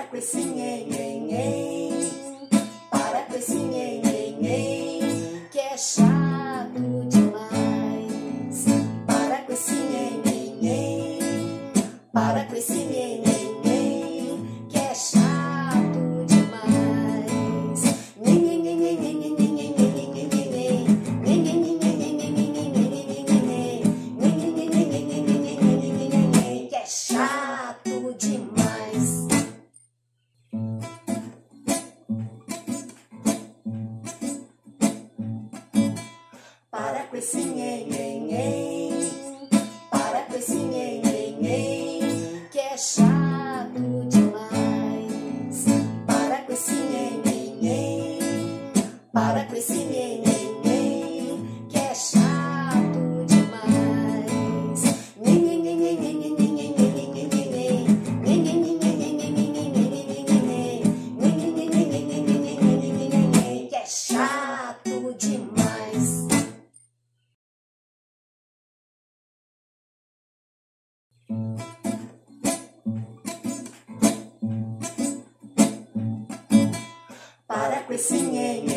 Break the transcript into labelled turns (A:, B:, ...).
A: com esse nhenhenhen, para com esse nhenhenhen, que é chato demais. Para com esse nhenhenhen, para com esse nhenhenhen, que é chato demais. Que é chato demais. Para com esse nhenhenhen, para com esse nhenhenhen, que é chato demais. Para com esse nhenhenhen, para com esse nhenhenhen, que é chato demais. Que é chato demais. Para com esse nhenhenhen,